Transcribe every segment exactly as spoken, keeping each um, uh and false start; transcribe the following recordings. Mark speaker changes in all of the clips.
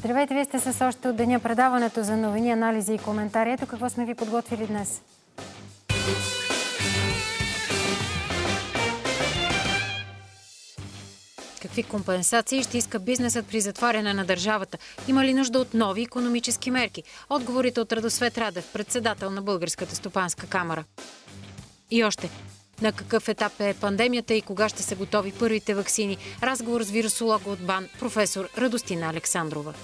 Speaker 1: Здравейте, вие сте с още от деня предаването за новини, анализи и коментари. Ето какво сме ви подготвили днес. Какви компенсации ще иска бизнесът при затваряне на държавата? Има ли нужда от нови икономически мерки? Отговорите от Радосвет Радев, председател на Българската стопанска камара. И още. На какъв етап е пандемията и кога ще са готови първите ваксини? Разговор с вирусолога от БАН, професор Радостина Александрова.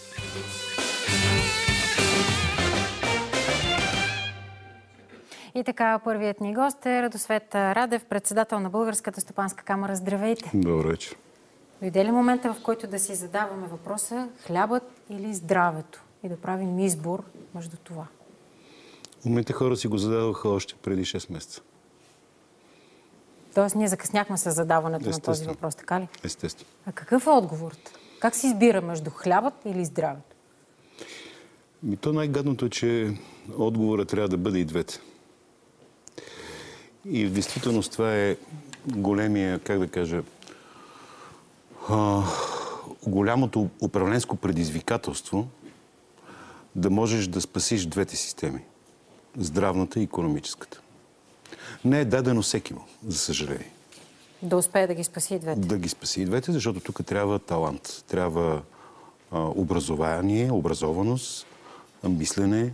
Speaker 1: И така, първият ни гост е Радосвет Радев, председател на Българската стопанска камара. Здравейте!
Speaker 2: Добър вечер.
Speaker 1: Дойде ли момента, в който да си задаваме въпроса хлябът или здравето и да правим избор между това?
Speaker 2: В момента хора си го задаваха още преди шест месеца.
Speaker 1: Тоест ние закъсняхме с задаването на този въпрос, така ли?
Speaker 2: Естествено.
Speaker 1: А какъв е отговорът? Как се избира между хлябът или здравето?
Speaker 2: И то най-гадното е, че отговорът трябва да бъде и двете. И в действителност това е големия, как да кажа, а, голямото управленско предизвикателство да можеш да спасиш двете системи. Здравната и икономическата. Не е дадено всекимо, за съжаление.
Speaker 1: Да успее да ги спаси и двете.
Speaker 2: Да ги спаси и двете, защото тук трябва талант. Трябва а, образование, образованост, мислене,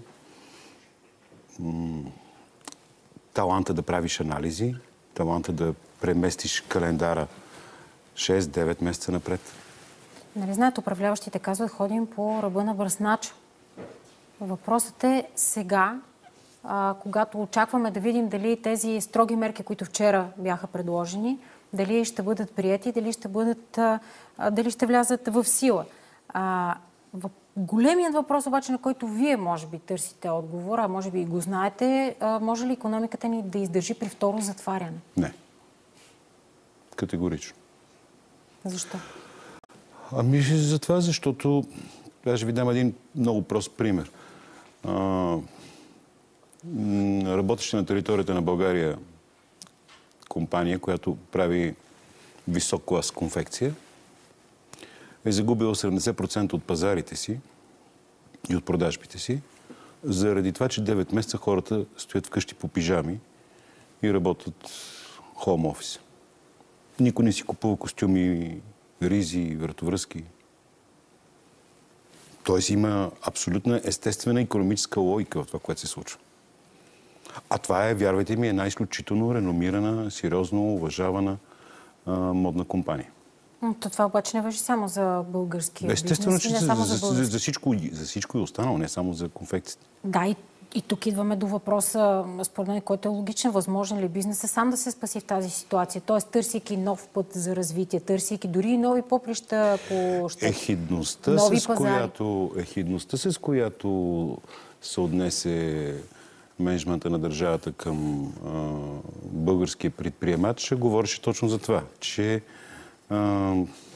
Speaker 2: м- таланта да правиш анализи, таланта да преместиш календара шест-девет месеца напред.
Speaker 1: Нали знаете, управляващите казват, ходим по ръба на бръснача. Въпросът е сега, а, когато очакваме да видим дали тези строги мерки, които вчера бяха предложени, дали ще бъдат приети, дали ще бъдат, а, дали ще влязат в сила. А, в... Големият въпрос обаче, на който вие може би търсите отговор, а може би и го знаете, а, може ли икономиката ни да издържи при второ затваряне?
Speaker 2: Не. Категорично.
Speaker 1: Защо?
Speaker 2: Ами за това, защото аз ще ви дам един много прост пример. А, работеща на територията на България компания, която прави висок клас конфекция, е загубила седемдесет процента от пазарите си и от продажбите си, заради това, че девет месеца хората стоят вкъщи по пижами и работят хоум офис. Никой не си купува костюми, ризи, вратовръзки. Тоест има абсолютна естествена икономическа логика в това, което се случва. А това е, вярвайте ми, една изключително реномирана, сериозно уважавана а, модна компания.
Speaker 1: То това обаче не важи само за българския
Speaker 2: Естествено,
Speaker 1: бизнес,
Speaker 2: че
Speaker 1: не само
Speaker 2: за,
Speaker 1: за,
Speaker 2: за, за, всичко, за всичко е останало, не само за конфекциите.
Speaker 1: Да, и, и тук идваме до въпроса, според мен, който е логичен. Възможен ли бизнесът сам да се спаси в тази ситуация? Тоест, търсейки нов път за развитие, търсейки дори и нови поприща по щет,
Speaker 2: ехидността,
Speaker 1: нови
Speaker 2: с
Speaker 1: пазари.
Speaker 2: която, ехидността, с която се отнесе мениджмънта на държавата към а, българския предприемач, говореше точно за това, че а,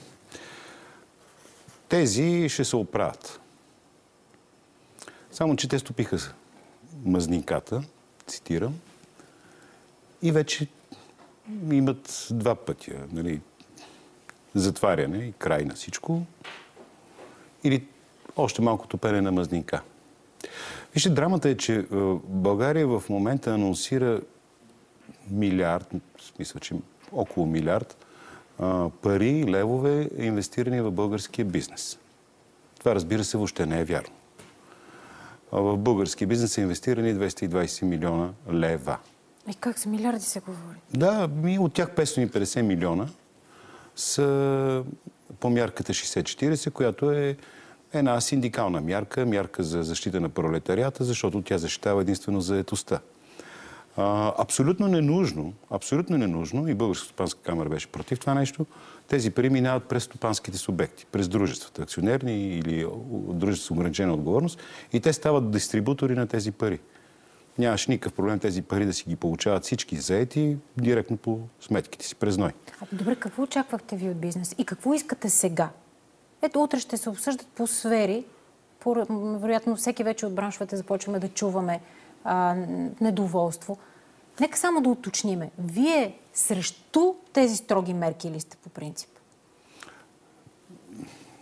Speaker 2: тези ще се оправят. Само, че те стопиха мазниката, цитирам, и вече имат два пътя. Нали, затваряне и край на всичко, или още малко топене на мазника. Вижте, драмата е, че България в момента анонсира милиард, в смисъл, че около милиард пари, левове, инвестирани в българския бизнес. Това, разбира се, въобще не е вярно. В българския бизнес са инвестирани двеста и двадесет милиона лева.
Speaker 1: И как за милиарди се говори?
Speaker 2: Да, ми от тях петстотин и петдесет милиона са по мярката шейсет четиридесет, която е една синдикална мярка, мярка за защита на пролетарията, защото тя защитава единствено заетостта. А, абсолютно ненужно, абсолютно ненужно, и Българската стопанска камара беше против това нещо, тези пари минават през стопанските субекти, през дружествата, акционерни или дружества с ограничена отговорност, и те стават дистрибутори на тези пари. Нямаш никакъв проблем тези пари да си ги получават всички заети директно по сметките си през ной.
Speaker 1: А, добре, какво очаквахте ви от бизнес и какво искате сега? Ето, утре ще се обсъждат по сфери. По, вероятно, всеки вече от браншовете започваме да чуваме а, недоволство. Нека само да уточниме. Вие срещу тези строги мерки ли сте по принцип?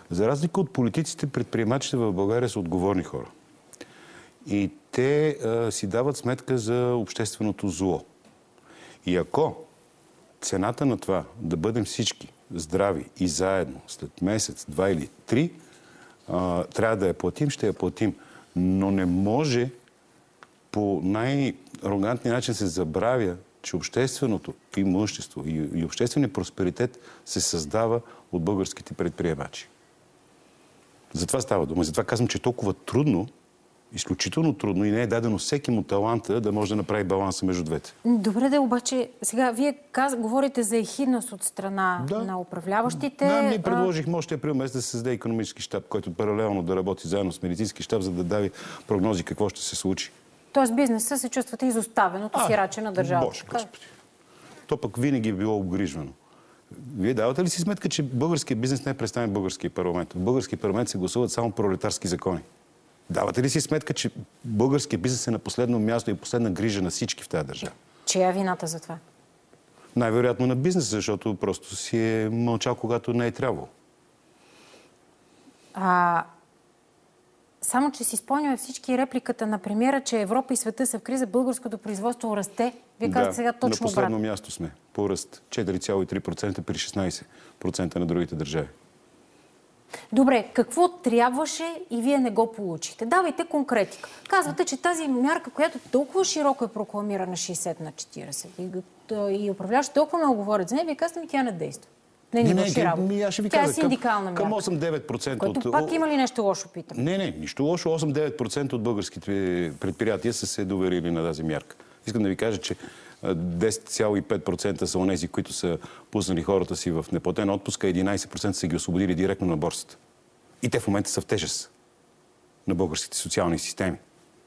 Speaker 2: За разлика от политиците, предприемачите в България са отговорни хора. И те а, си дават сметка за общественото зло. И ако цената на това да бъдем всички здрави и заедно след месец, два или три, а, трябва да я платим, ще я платим. Но не може по най-арогантния начин се забравя, че общественото имущество и, и общественият просперитет се създава от българските предприемачи. Затова става дума. Затова казвам, че е толкова трудно, изключително трудно и не е дадено всеки му таланта да може да направи баланса между двете.
Speaker 1: Добре, да, обаче сега вие каз... говорите за ехидност от страна да. на управляващите.
Speaker 2: Да, ние предложихме още април месец да се създаде икономически щаб, който паралелно да работи заедно с медицински щаб, за да даде прогнози какво ще се случи.
Speaker 1: Тоест бизнеса се чувствате изоставен от сираче на държавата.
Speaker 2: Боже, Господи. То пък винаги е било обгрижвано. Вие давате ли си сметка, че българският бизнес не е представен в българския парламент? В българския парламент се гласуват само пролетарски закони. Давате ли си сметка, че българският бизнес е на последно място и последна грижа на всички в тази държава?
Speaker 1: Чия е вината за това?
Speaker 2: Най-вероятно на бизнеса, защото просто си е мълчал, когато не е трябвало.
Speaker 1: А... Само, че си спомняме всички репликата на премиера, че Европа и света са в криза, българското производство расте. Вие казвате
Speaker 2: да,
Speaker 1: сега точно
Speaker 2: на последно
Speaker 1: обратно.
Speaker 2: място сме. По ръст четири цяло и три процента при шестнайсет процента на другите държави.
Speaker 1: Добре, какво трябваше и вие не го получихте? Давайте конкретика. Казвате, че тази мярка, която толкова широко е прокламирана шейсет на четирийсет и, и управляващи толкова много говорят за нея, вие казвате ми, тя не действа. Не ни върши работа. Тя е синдикална мярка.
Speaker 2: Към осем-девет процента
Speaker 1: Което
Speaker 2: от...
Speaker 1: пак има ли нещо лошо, питам?
Speaker 2: Не, не, нищо лошо. осем-девет процента от българските предприятия са се доверили на тази мярка. Искам да ви кажа, че десет цяло и пет процента са онези, които са пуснали хората си в неплатен отпуск, а единайсет процента са ги освободили директно на борсата. И те в момента са в тежест на българските социални системи.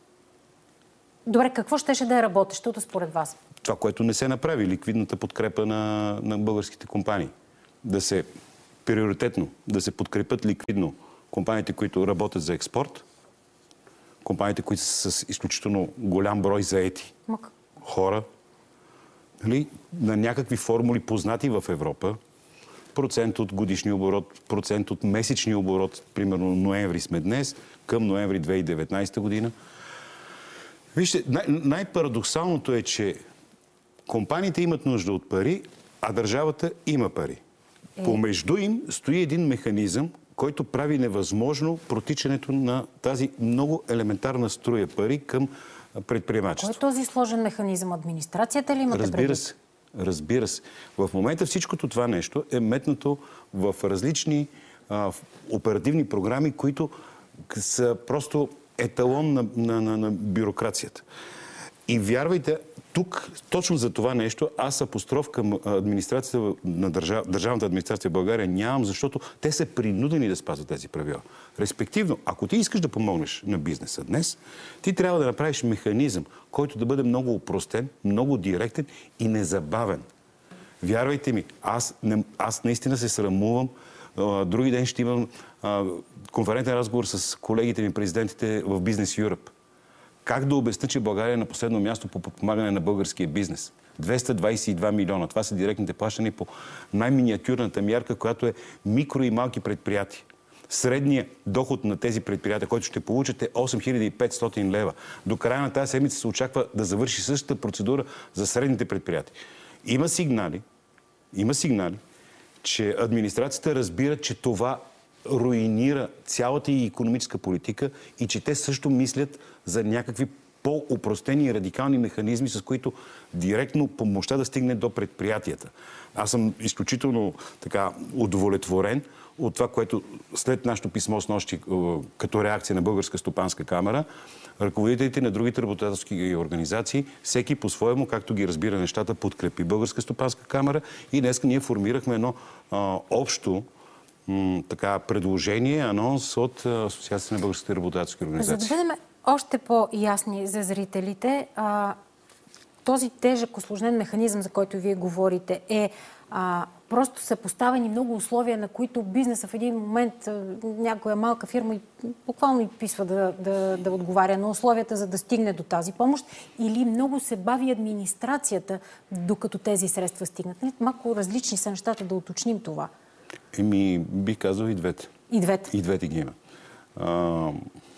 Speaker 1: Добре, какво щеше да е работещото според вас?
Speaker 2: Това, което не се направи, ликвидната подкрепа на, на българските компании. Да се приоритетно, да се подкрепят ликвидно компаниите, които работят за експорт, компаниите, които са с изключително голям брой заети
Speaker 1: Мък.
Speaker 2: хора, нали, на някакви формули познати в Европа, процент от годишния оборот, процент от месечния оборот, примерно ноември сме днес, към ноември две хиляди и деветнайсета година. Вижте, най- най-парадоксалното е, че компаниите имат нужда от пари, а държавата има пари. Е... Помежду им стои един механизъм, който прави невъзможно протичането на тази много елементарна струя пари към предприемачество.
Speaker 1: Кой е този сложен механизъм? Администрацията ли имате предвид?
Speaker 2: Разбира се. Разбира се. В момента всичкото това нещо е метнато в различни а, в оперативни програми, които са просто еталон на, на, на, на бюрокрацията. И вярвайте, тук, точно за това нещо, аз апостроф към администрацията на държав... държавната администрация в България нямам, защото те са принудени да спазват тези правила. Респективно, ако ти искаш да помогнеш на бизнеса днес, ти трябва да направиш механизъм, който да бъде много упростен, много директен и незабавен. Вярвайте ми, аз, не... аз наистина се срамувам. Други ден ще имам а, конферентен разговор с колегите ми, президентите в Business Europe. Как да обясня, че България е на последно място по подпомагане на българския бизнес? двеста двайсет и два милиона. Това са директните плащания по най-миниатюрната мярка, която е микро и малки предприятия. Средният доход на тези предприятия, който ще получат, е осем хиляди и петстотин лева. До края на тази седмица се очаква да завърши същата процедура за средните предприятия. Има сигнали, има сигнали, че администрацията разбира, че това руинира цялата и икономическа политика и че те също мислят за някакви по-упростени и радикални механизми, с които директно помощта да стигне до предприятията. Аз съм изключително така удовлетворен от това, което след нашето писмо с нощи като реакция на Българска стопанска камара, ръководителите на другите работодателски организации, всеки по-своему, както ги разбира нещата, подкрепи Българска стопанска камара и днес ние формирахме едно а, общо м, така, предложение, анонс от Асоциацията на българските работодателски организации.
Speaker 1: За да бъдем още по-ясни за зрителите, а, този тежък, усложнен механизъм, за който вие говорите, е а, просто са поставени много условия, на които бизнеса в един момент, а, някоя малка фирма буквално изписва да, да, да отговаря на условията, за да стигне до тази помощ, или много се бави администрацията, докато тези средства стигнат. Малко различни са нещата, да уточним това.
Speaker 2: Еми, бих казал и двете.
Speaker 1: И двете.
Speaker 2: И двете ги има. А,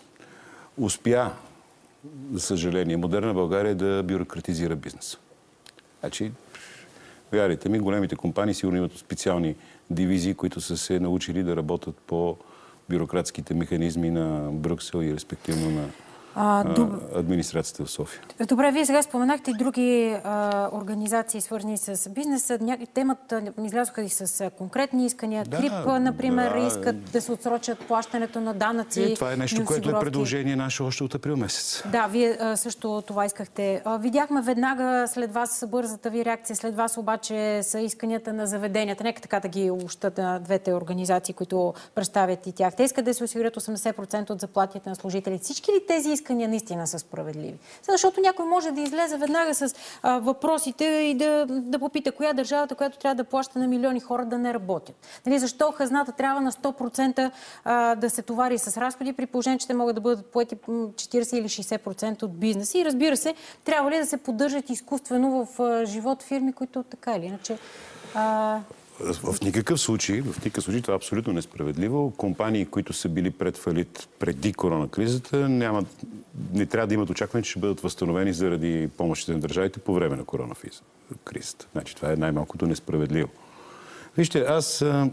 Speaker 2: успя, за съжаление, модерна България да бюрократизира бизнеса. Значи, вярвайте ми, големите компании сигурно имат специални дивизии, които са се научили да работят по бюрократските механизми на Брюксел и респективно на а, доб... администрацията в София.
Speaker 1: Добре, вие сега споменахте и други а, организации, свързани с бизнеса. Ня... Темата излязоха и с конкретни искания. Да, Крип, например, да, искат да се отсрочат плащането на данъци.
Speaker 2: Е, това е нещо, което е предложение наше още от април месец.
Speaker 1: Да, вие а, също това искахте. А, видяхме веднага след вас бързата ви реакция. След вас обаче са исканията на заведенията. Нека така да ги общат на двете организации, които представят и тях. Те искат да се осигурят осемдесет процента от заплатите на служителите. Всички ли тези искания наистина са справедливи? Защото някой може да излезе веднага с а, въпросите и да, да попита коя държавата, която трябва да плаща на милиони хора, да не работят. Нали, защо хазната трябва на сто процента а, да се товари с разходи, при положение, че те могат да бъдат поети четиридесет или шейсет процента от бизнеса? И разбира се, трябва ли да се поддържат изкуствено в а, живот фирми, които така или иначе... А...
Speaker 2: В никакъв случай, в никакъв случай това е абсолютно несправедливо. Компании, които са били пред фалит преди коронакризата, нямат, не трябва да имат очакване, че ще бъдат възстановени заради помощите на държавите по време на коронакризата. Значи това е най-малкото несправедливо. Вижте, аз а,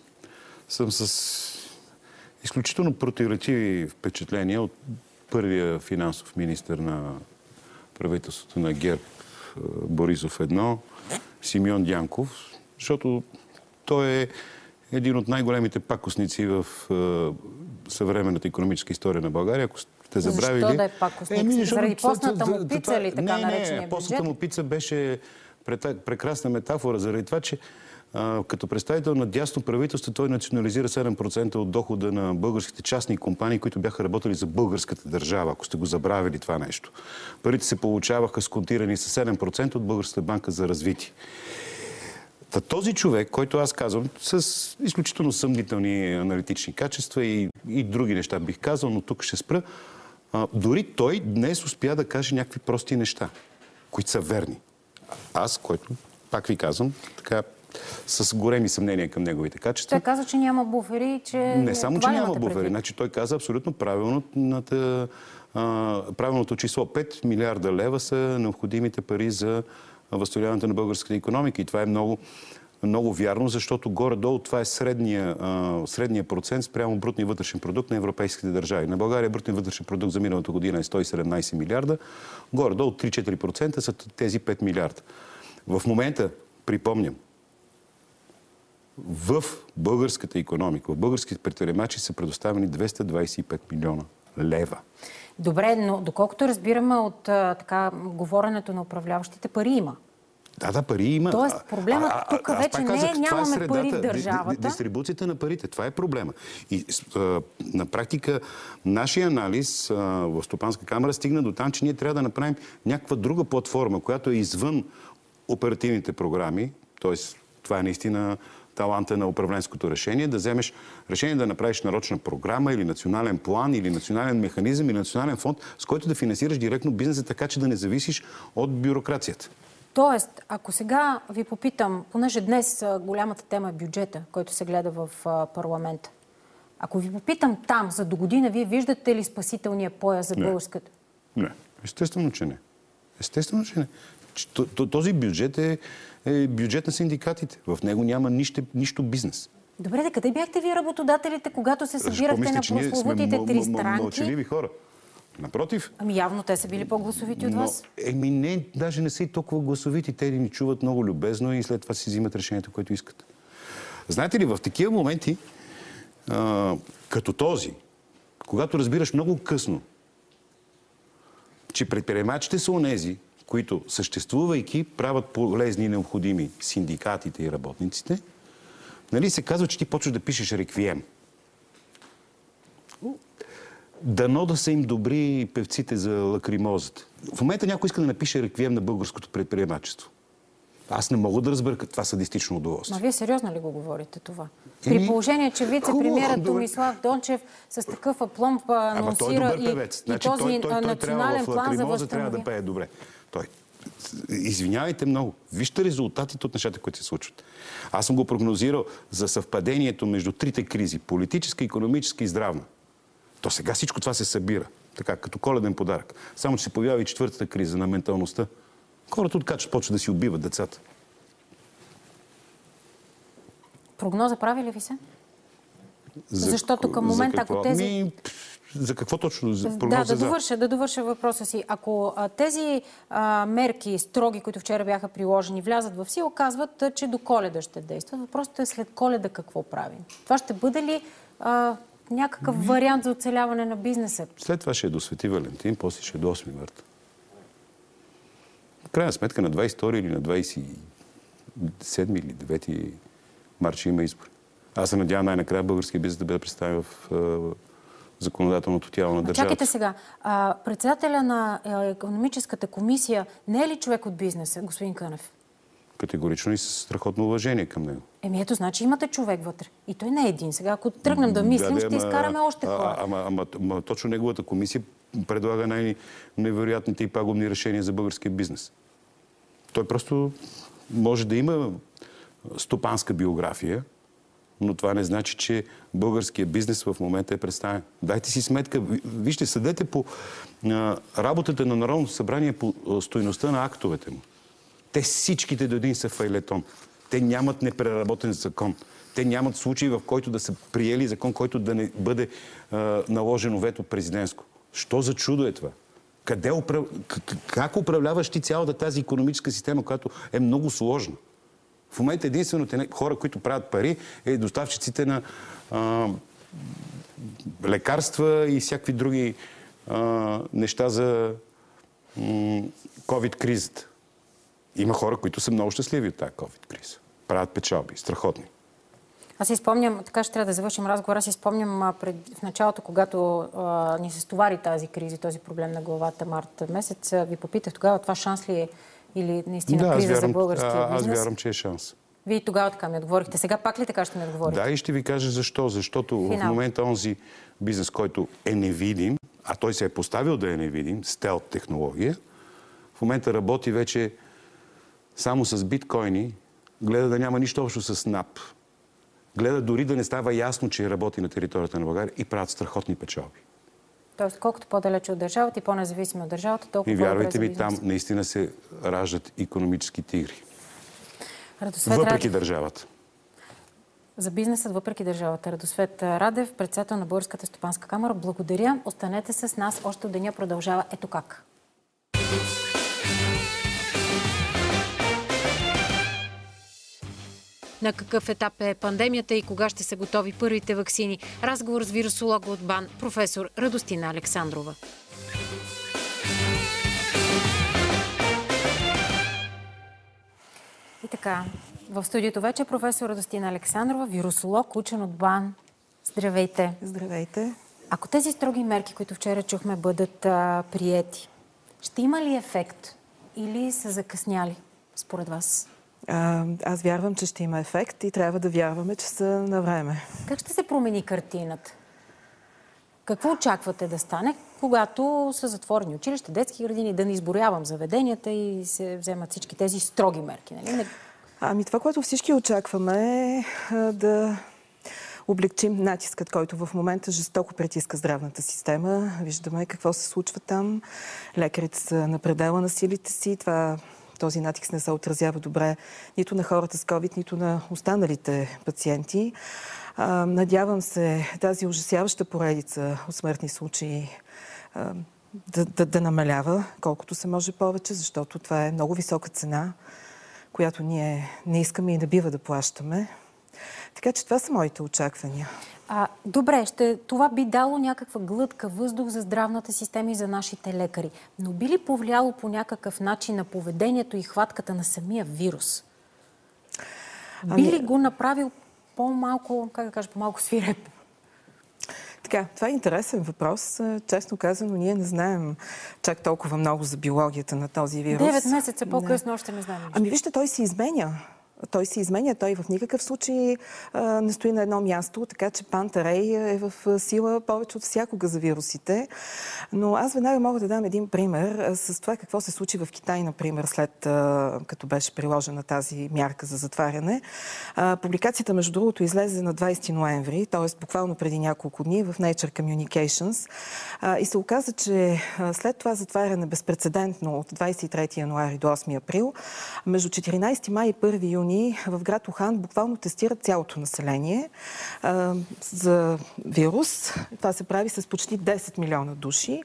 Speaker 2: съм с изключително противоречиви впечатления от първия финансов министър на правителството на ГЕРБ Борисов едно, Симеон Дянков, защото той е един от най-големите пакостници в е, съвременната икономическа история на България. Ако сте забравили...
Speaker 1: Защо да е пакостник? Е, заради постната му пица или така наречения бюджет?
Speaker 2: Не, постната му пица беше прекрасна метафора, заради това, че а, като представител на дясно правителство той национализира седем процента от дохода на българските частни компании, които бяха работили за българската държава, ако сте го забравили това нещо. Парите се получаваха сконтирани с седем процента от Българската банка за развитие. Та този човек, който аз казвам, с изключително съмнителни аналитични качества и, и други неща бих казал, но тук ще спра, а, дори той днес успя да каже някакви прости неща, които са верни. Аз, който, пак ви казвам, така, с големи съмнения към неговите качества.
Speaker 1: Той каза, че няма буфери, че...
Speaker 2: Не само, че няма буфери. Значи, той каза абсолютно правилното, а, правилното число. пет милиарда лева са необходимите пари за възстановяването на българската икономика. И това е много, много вярно, защото горе-долу това е средния, а, средния процент спрямо брутния вътрешен продукт на европейските държави. На България брутният вътрешен продукт за миналата година е сто и седемнадесет милиарда. Горе-долу три-четири процента са тези пет милиарда. В момента, припомням, в българската икономика, в българските предприемачи са предоставени двеста двадесет и пет милиона лева.
Speaker 1: Добре, но доколкото разбираме от а, така говоренето на управляващите, пари има.
Speaker 2: Да, да, пари има.
Speaker 1: Тоест, проблемът а, тук а, вече не е, нямаме е средата, пари в държавата.
Speaker 2: Дистрибуцията на парите, това е проблема. И а, на практика нашия анализ а, в Стопанска камара стигна до там, че ние трябва да направим някаква друга платформа, която е извън оперативните програми, т.е. това е наистина таланта на управленското решение, да вземеш решение да направиш нарочна програма или национален план, или национален механизъм, или национален фонд, с който да финансираш директно бизнеса, така че да не зависиш от бюрокрацията.
Speaker 1: Тоест, ако сега ви попитам, понеже днес голямата тема е бюджета, който се гледа в парламента, ако ви попитам там, за до година, вие виждате ли спасителния пояс за българската?
Speaker 2: Не, естествено, че не. Естествено, че не. Този бюджет е, е бюджет на синдикатите. В него няма нищо, нищо бизнес.
Speaker 1: Добре, да къде бяхте вие работодателите, когато се събирахте на прословутите три странки?
Speaker 2: Мълчаливи хора. Напротив.
Speaker 1: Ами явно те са били по-гласовити от вас.
Speaker 2: Еми не, даже не са и толкова гласовити. Те ни чуват много любезно и след това си взимат решението, което искат. Знаете ли, в такива моменти, а, като този, когато разбираш много късно, че предприемачите са онези, които, съществувайки, правят полезни и необходими синдикатите и работниците, нали, се казва, че ти почваш да пишеш реквием. Дано да са им добри певците за лакримозата. В момента някой иска да напише реквием на българското предприемачество. Аз не мога да разбера това садистично удоволствие.
Speaker 1: Но вие сериозно ли го говорите това? При Еми... положение, че вице-премиерът Томислав Дончев с такъв апломб анонсира и,
Speaker 2: значи,
Speaker 1: и този
Speaker 2: той, той, той
Speaker 1: национален
Speaker 2: в
Speaker 1: план за възстановяване.
Speaker 2: трябва да пее добре. Той. Извинявайте много. Вижте резултатите от нещата, които се случват. Аз съм го прогнозирал за съвпадението между трите кризи. Политическа, икономическа и здравна. То сега всичко това се събира. Така, като коледен подарък. Само че се появява и четвъртата криза на менталността. Хората откачат, почват да си убиват децата.
Speaker 1: Прогноза прави ли ви се?
Speaker 2: За,
Speaker 1: Защото към момента, ако тези...
Speaker 2: Ми, за какво точно? За прогноза
Speaker 1: да, да довърша, да довърша въпроса си. Ако а, тези а, мерки, строги, които вчера бяха приложени, влязат в сила, казват, а, че до Коледа ще действат. Въпросът е след Коледа какво правим? Това ще бъде ли а, някакъв Ми... вариант за оцеляване на бизнеса?
Speaker 2: След това ще е до Свети Валентин, после ще е до осми март. В крайна сметка на двадесет и втори или на двадесет и седми или девети март ще има избори. Аз се надявам най-накрая българския бизнес да бъде представен в законодателното тяло на държавата.
Speaker 1: Чакайте сега. А, председателя на економическата комисия не е ли човек от бизнеса, господин Кънев?
Speaker 2: Категорично и с страхотно уважение към него.
Speaker 1: Еми ето, значи имате човек вътре. И той не е един. Сега, ако тръгнем да мислим, да, да, ще ама, изкараме още хора.
Speaker 2: Ама, ама, ама точно неговата комисия предлага най-невероятните и пагубни решения за българския бизнес. Той просто може да има стопанска биография, но това не значи, че българския бизнес в момента е представен. Дайте си сметка. Вижте, съдете по а, работата на Народното събрание по а, стойността на актовете му. Те всичките до един са файлетон. Те нямат непреработен закон. Те нямат случаи, в който да са приели закон, който да не бъде а, наложено вето президентско. Що за чудо е това? Къде управ... Как управляваш ти цялата тази икономическа система, която е много сложна? В момента единственото хора, които правят пари, е доставчиците на а, лекарства и всякакви други а, неща за ковид-кризата. Има хора, които са много щастливи от тази ковид-криза. Правят печалби. Страхотни.
Speaker 1: Аз си спомням, така ще трябва да завършим разговора, аз си спомням а, пред, в началото, когато а, ни се стовари тази криза, този проблем на главата март месец, ви попитах тогава, това шанс ли е или наистина
Speaker 2: да,
Speaker 1: криза
Speaker 2: вярвам,
Speaker 1: за българския
Speaker 2: а,
Speaker 1: бизнес?
Speaker 2: Аз вярвам, че е шанс.
Speaker 1: Вие тогава така ми отговорихте. Сега пак ли така ще ми отговорите?
Speaker 2: Да, и ще ви кажа защо. Защото
Speaker 1: Финал.
Speaker 2: В момента онзи бизнес, който е невидим, а той се е поставил да е невидим, стелт технология, в момента работи вече само с биткоини, гледа да няма нищо общо с НАП. Гледа дори да не става ясно, че работи на територията на България и правят страхотни печалби.
Speaker 1: Тоест, колкото по-далече от държавата и по-независими от държавата, толкова
Speaker 2: и вярвайте ми,
Speaker 1: бизнес.
Speaker 2: там наистина се раждат икономически тигри.
Speaker 1: Радосвет
Speaker 2: въпреки
Speaker 1: Радев.
Speaker 2: държавата.
Speaker 1: За бизнесът въпреки държавата. Радосвет Радев, председател на Българската стопанска камара. Благодаря. Останете с нас. Още от деня продължава Ето как. На какъв етап е пандемията и кога ще са готови първите ваксини? Разговор с вирусолога от БАН, професор Радостина Александрова. И така, в студиото вече професор Радостина Александрова, вирусолог, учен от БАН. Здравейте!
Speaker 3: Здравейте!
Speaker 1: Ако тези строги мерки, които вчера чухме, бъдат а, приети, ще има ли ефект или са закъсняли, според вас?
Speaker 3: А, аз вярвам, че ще има ефект и трябва да вярваме, че са на време.
Speaker 1: Как ще се промени картината? Какво очаквате да стане, когато са затворени училища, детски градини, да не изборявам заведенията и се вземат всички тези строги мерки? Нали?
Speaker 3: Ами това, което всички очакваме е да облегчим натискът, който в момента жестоко притиска здравната система. Виждаме какво се случва там. Лекарите са на предела на силите си. Това, този натиск не се отразява добре нито на хората с ковид, нито на останалите пациенти. А, надявам се тази ужасяваща поредица от смъртни случаи а, да, да, да намалява колкото се може повече, защото това е много висока цена, която ние не искаме и не бива да плащаме. Така че това са моите очаквания.
Speaker 1: А, добре, ще, това би дало някаква глътка въздух за здравната система и за нашите лекари. Но би ли повлияло по някакъв начин на поведението и хватката на самия вирус? Би ли го направил по-малко, как да кажа, по-малко свиреп?
Speaker 3: Така, това е интересен въпрос. Честно казано, ние не знаем чак толкова много за биологията на този вирус.
Speaker 1: Девет месеца по-късно още не знаем.
Speaker 3: Ами вижте, той се изменя. Той се изменя, той в никакъв случай а, не стои на едно място, така че Пантарей е в сила повече от всякога за вирусите. Но аз веднага мога да дам един пример а, с това какво се случи в Китай, например, след а, като беше приложена тази мярка за затваряне. А, публикацията, между другото, излезе на двадесети ноември, т.е. буквално преди няколко дни в Nature Communications. А, и се оказа, че а, след това затваряне безпрецедентно от двадесет и трети януари до осми април, между четиринадесети май и първи юни в град Ухан буквално тестират цялото население а, за вирус. Това се прави с почти десет милиона души.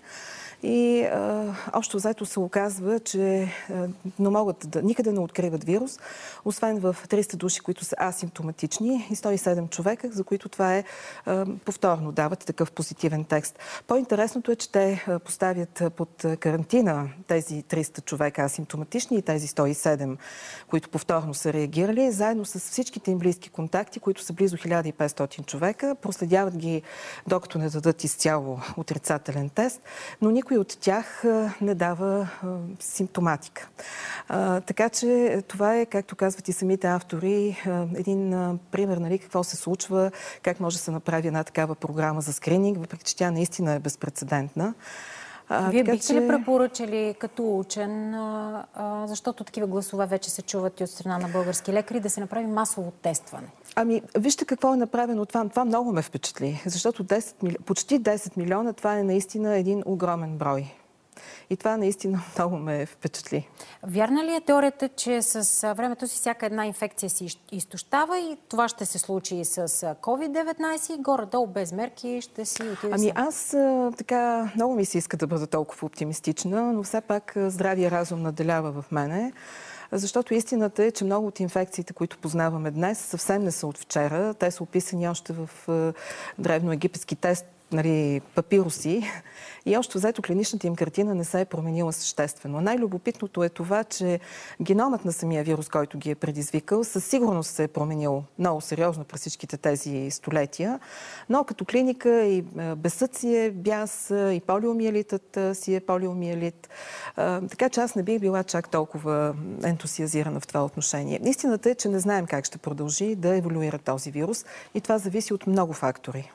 Speaker 3: И а, общо взето се оказва, че а, не могат да, никъде не откриват вирус, освен в триста души, които са асимптоматични и сто и седем човека, за които това е а, повторно дават такъв позитивен текст. По-интересното е, че те а, поставят под карантина тези триста човека асимптоматични и тези сто и седем, които повторно са реагирали, заедно с всичките им близки контакти, които са близо хиляда и петстотин човека. Проследяват ги, докато не дадат изцяло отрицателен тест, но никой от тях не дава а, симптоматика. А, така че това е, както казват и самите автори, а, един а, пример, нали, какво се случва, как може да се направи една такава програма за скрининг, въпреки че тя наистина е безпрецедентна. А,
Speaker 1: Вие
Speaker 3: така,
Speaker 1: бихте
Speaker 3: че...
Speaker 1: ли препоръчали като учен, а, а, защото такива гласове вече се чуват и от страна на български лекари, да се направи масово тестване?
Speaker 3: Ами, вижте какво е направено това. Това много ме впечатли, защото десет мили... почти десет милиона, това е наистина един огромен брой. И това наистина много ме впечатли.
Speaker 1: Вярна ли е теорията, че с времето си всяка една инфекция си изтощава и това ще се случи и с ковид деветнадесет и горе-долу без мерки ще си отиде?
Speaker 3: Ами аз така много ми се иска да бъда толкова оптимистична, но все пак здравия разум наделява в мене. Защото истината е, че много от инфекциите, които познаваме днес, съвсем не са от вчера. Те са описани още в древноегипетски тест, нали, папируси. И още взето клиничната им картина не се е променила съществено. Най-любопитното е това, че геномът на самия вирус, който ги е предизвикал, със сигурност се е променил много сериозно през всичките тези столетия. Но като клиника и безсъдие, бяс, и полиомиелитът си е полиомиелит. Така че аз не бих била чак толкова ентусиазирана в това отношение. Истината е, че не знаем как ще продължи да еволюира този вирус и това зависи от много фактори.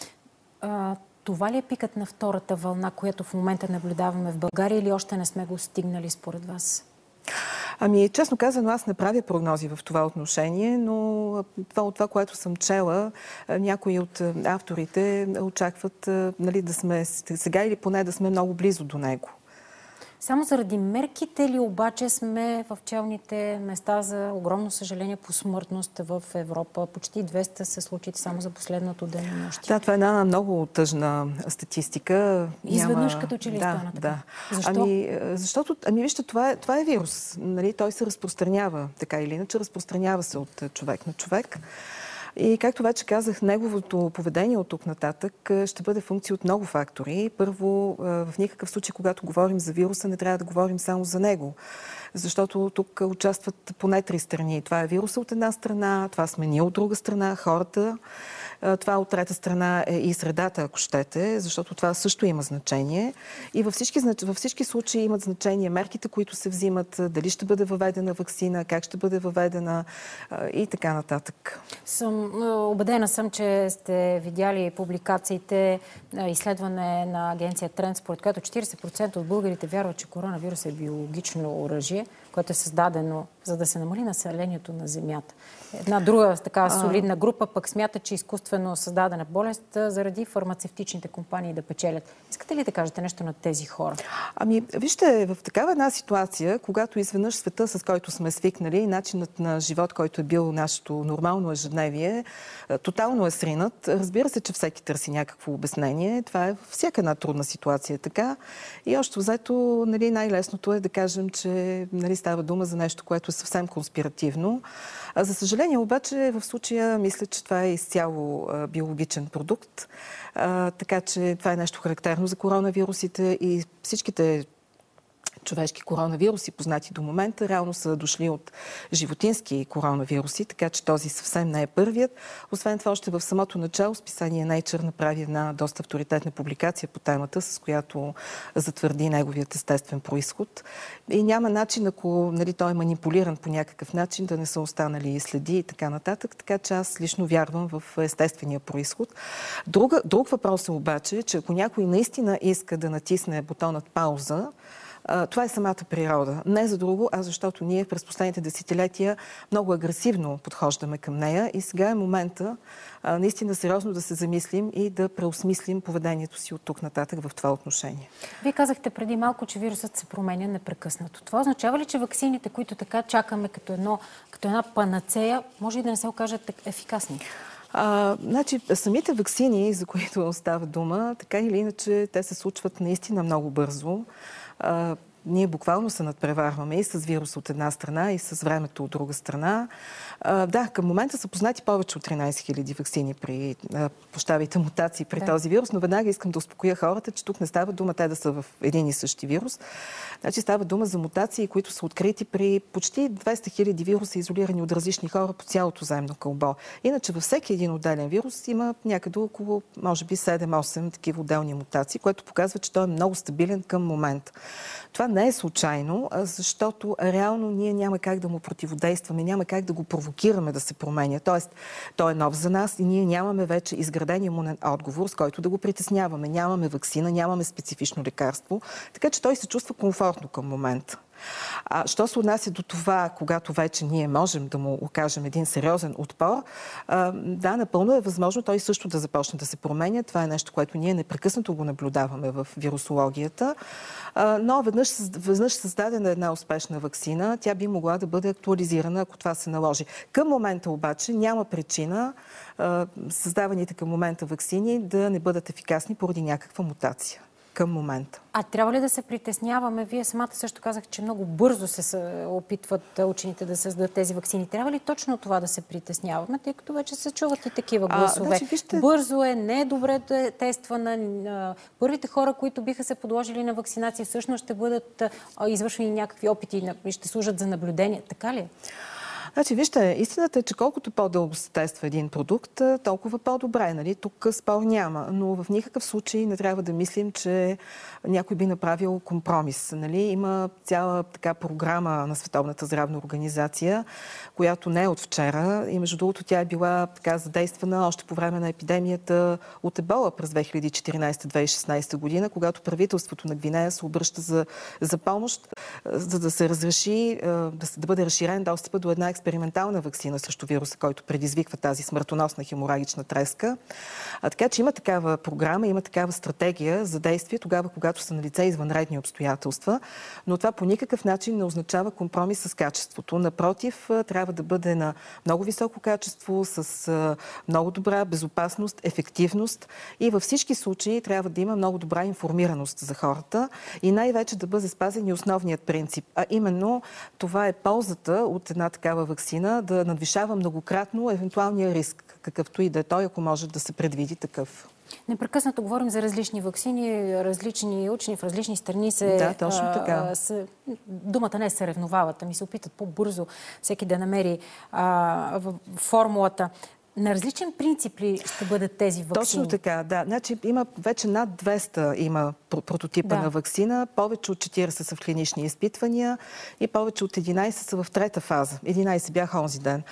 Speaker 1: А, това ли е пикът на втората вълна, която в момента наблюдаваме в България, или още не сме го стигнали според вас?
Speaker 3: Ами, честно казано, аз не правя прогнози в това отношение, но това, от това, което съм чела, някои от авторите очакват, нали, да сме сега или поне да сме много близо до него.
Speaker 1: Само заради мерките ли обаче сме в челните места, за огромно съжаление, по смъртност в Европа? Почти двеста се случаи само за последното денонощие.
Speaker 3: Да, това е една много тъжна статистика.
Speaker 1: Изведнъж
Speaker 3: Няма...
Speaker 1: като че ли
Speaker 3: да,
Speaker 1: стана така?
Speaker 3: Да.
Speaker 1: Защо?
Speaker 3: Ами, защото, ами вижте, това е, това е вирус. Нали? Той се разпространява, така или иначе, разпространява се от човек на човек. И както вече казах, неговото поведение от тук нататък ще бъде функция от много фактори. Първо, в никакъв случай, когато говорим за вируса, не трябва да говорим само за него. Защото тук участват поне три страни. Това е вируса от една страна, това сме ние от друга страна, хората. Това от трета страна е и средата, ако щете, защото това също има значение. И във всички, във всички случаи имат значение мерките, които се взимат, дали ще бъде въведена ваксина, как ще бъде въведена и така нататък.
Speaker 1: Съм, убедена съм, че сте видяли публикациите, изследване на агенция Тренд, според което четиридесет процента от българите вярват, че коронавирус е биологично оръжие, което е създадено, за да се намали населението на Земята. Една друга така солидна група пък смята, че изкуствено създадена болест заради фармацевтичните компании да печелят. Искате ли да кажете нещо на тези хора?
Speaker 3: Ами, вижте, в такава една ситуация, когато изведнъж света, с който сме свикнали, начинът на живот, който е бил нашето нормално ежедневие, тотално е сринат. Разбира се, че всеки търси някакво обяснение. Това е всяка една трудна ситуация така. И още взето, нали, най-лесното е да кажем, че, нали, става дума за нещо, което е съвсем конспиративно. А за съжаление обаче в случая мисля, че това е изцяло а, биологичен продукт. А, така че това е нещо характерно за коронавирусите и всичките човешки коронавируси, познати до момента, реално са дошли от животински коронавируси, така че този съвсем не е първият. Освен това, още в самото начало списание Nature направи една доста авторитетна публикация по темата, с която затвърди неговият естествен происход. И няма начин, ако нали, той е манипулиран по някакъв начин, да не са останали следи и така нататък. Така че аз лично вярвам в естествения происход. Друга, друг въпрос е обаче, че ако някой наистина иска да натисне бутонът пауза, това е самата природа. Не за друго, а защото ние през последните десетилетия много агресивно подхождаме към нея и сега е момента а, наистина сериозно да се замислим и да преосмислим поведението си от тук нататък в това отношение.
Speaker 1: Вие казахте преди малко, че вирусът се променя непрекъснато. Това означава ли, че ваксините, които така чакаме като, едно, като една панацея, може и да не се окажат ефикасни?
Speaker 3: А, значи, самите ваксини, за които става дума, така или иначе, те се случват наистина много бързо. А, ние буквално се надпреварваме и с вирус от една страна, и с времето от друга страна. А, да, към момента са познати повече от тринайсет хиляди ваксини при, прощавайте, мутации при да. този вирус, но веднага искам да успокоя хората, че тук не става дума те да са в един и същи вирус. Значи става дума за мутации, които са открити при почти двеста хиляди вируса, изолирани от различни хора по цялото земно кълбо. Иначе във всеки един отделен вирус има някъде около, може би, седем-осем такива отделни мутации, което показва, че той е много стабилен към момента. Това не е случайно, защото реално ние няма как да му противодействаме, няма как да го провокираме да се променя. Тоест, той е нов за нас и ние нямаме вече изграден имунен отговор, с който да го притесняваме. Нямаме ваксина, нямаме специфично лекарство, така че той се чувства комфортно към момента. А що се отнася до това, когато вече ние можем да му окажем един сериозен отпор, а, да, напълно е възможно той също да започне да се променя. Това е нещо, което ние непрекъснато го наблюдаваме в вирусологията. А, но веднъж, веднъж създадена една успешна ваксина, тя би могла да бъде актуализирана, ако това се наложи. Към момента обаче няма причина а, създаваните към момента ваксини да не бъдат ефикасни поради някаква мутация. Към момента.
Speaker 1: А трябва ли да се притесняваме? Вие самата също казах, че много бързо се опитват учените да създадат тези ваксини. Трябва ли точно това да се притесняваме, тъй като вече се чуват и такива гласове? А, значи, вижте... Бързо е, не е добре да е тествана. Първите хора, които биха се подложили на вакцинация, всъщност ще бъдат извършени някакви опити и ще служат за наблюдение. Така ли е?
Speaker 3: Значи, вижте, истината е, че колкото по-дълго се тества един продукт, толкова по-добре. Нали? Тук спор няма, но в никакъв случай не трябва да мислим, че някой би направил компромис. Нали? Има цяла така програма на Световната здравна организация, която не е от вчера и между другото тя е била така задействана още по време на епидемията от ебола през две хиляди и четиринайсета - две хиляди и шестнайсета година, когато правителството на Гвинея се обръща за, за помощ, за да се разреши, да, да бъде разширен достъпа до една експериментална ваксина срещу вируса, който предизвиква тази смъртоносна хеморагична треска. А, така че има такава програма, има такава стратегия за действие тогава, когато са налице извънредни обстоятелства, но това по никакъв начин не означава компромис с качеството. Напротив, трябва да бъде на много високо качество, с много добра безопасност, ефективност и във всички случаи трябва да има много добра информираност за хората и най-вече да бъде спазен и основният принцип, а именно това е ползата от една такава ваксина да надвишава многократно евентуалния риск, какъвто и да е той, ако може да се предвиди такъв.
Speaker 1: Непрекъснато говорим за различни ваксини, различни учени в различни страни се...
Speaker 3: Да, точно така.
Speaker 1: А, се, думата не се ревновават, ами се опитат по-бързо всеки да намери а, в формулата. На различен принцип ли ще бъдат тези ваксини?
Speaker 3: Точно така, да. Значи има вече над двеста има прототипа да. на ваксина, повече от четирийсет са в клинични изпитвания и повече от единайсет са в трета фаза. единайсет бяха онзи ден.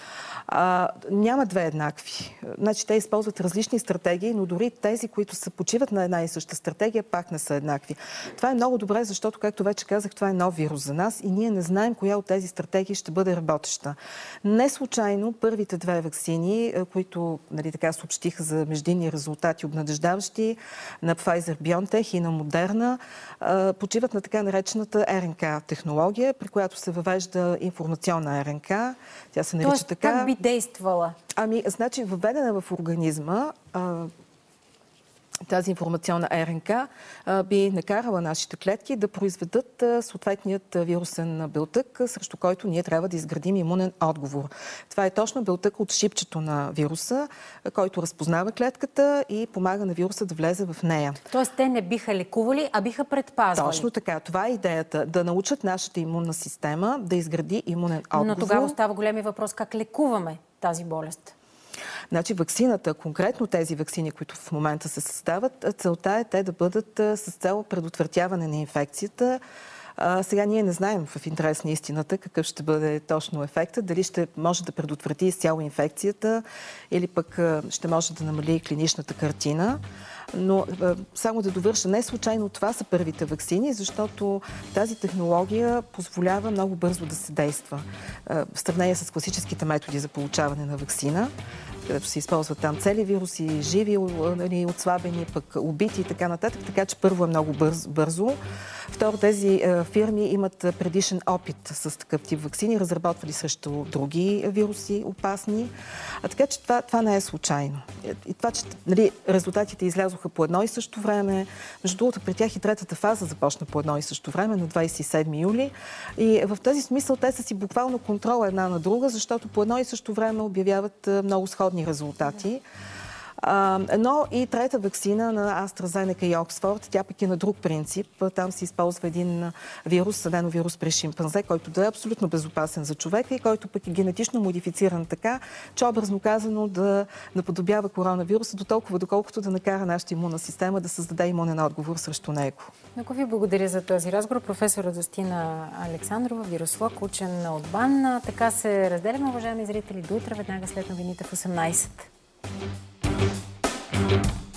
Speaker 3: А, няма две еднакви. Значи те използват различни стратегии, но дори тези, които се почиват на една и съща стратегия, пак не са еднакви. Това е много добре, защото, както вече казах, това е нов вирус за нас и ние не знаем коя от тези стратегии ще бъде работеща. Не случайно първите две ваксини, които нали, така съобщиха за междинни резултати обнадеждаващи на Pfizer-BioNTech и на Moderna, почиват на така наречената Р Н К технология, при която се въвежда информационна Р Н К. Тя се нарича
Speaker 1: Тоест,
Speaker 3: така.
Speaker 1: Как би действала?
Speaker 3: Ами, значи, въведена в организма, а, тази информационна РНК би накарала нашите клетки да произведат съответният вирусен белтък, срещу който ние трябва да изградим имунен отговор. Това е точно белтък от шипчето на вируса, който разпознава клетката и помага на вируса да влезе в нея.
Speaker 1: Тоест те не биха лекували, а биха предпазвали.
Speaker 3: Точно така. Това е идеята. Да научат нашата имунна система да изгради имунен отговор.
Speaker 1: Но тогава става големи въпрос как лекуваме тази болест.
Speaker 3: Значи ваксината, конкретно тези ваксини, които в момента се създават, целта е те да бъдат с цел предотвратяване на инфекцията. А, сега ние не знаем в интерес на истината какъв ще бъде точно ефектът, дали ще може да предотврати изцяло инфекцията или пък ще може да намали клиничната картина. Но само да довърша, не случайно това са първите ваксини, защото тази технология позволява много бързо да се действа. В сравнение с класическите методи за получаване на ваксина, където се използват там цели вируси, живи, отслабени, пък убити и така нататък. Така че първо е много бързо. бързо. Второ, тези е, фирми имат предишен опит с такъв тип ваксини, разработвали срещу други вируси опасни. А така че това, това не е случайно. И това, че нали, резултатите излязоха по едно и също време. Между другото, при тях и третата фаза започна по едно и също време, на двадесет и седми юли. И в този смисъл те са си буквално контрола една на друга, защото по едно и също време обявяват много сходни резултати. Но и трета ваксина на AstraZeneca и Оксфорд, тя пък е на друг принцип. Там се използва един вирус, аденовирус при шимпанзе, който да е абсолютно безопасен за човека и който пък е генетично модифициран така, че образно казано да наподобява коронавируса до толкова, доколкото да накара нашата имунна система да създаде имунен отговор срещу него.
Speaker 1: Много ви благодаря за този разговор. Професор Радостина Александрова, вирусолог, учен от БАН. Така се разделяме, уважаеми зрители. До утре, веднага след новините в осемнадесет. Thank you.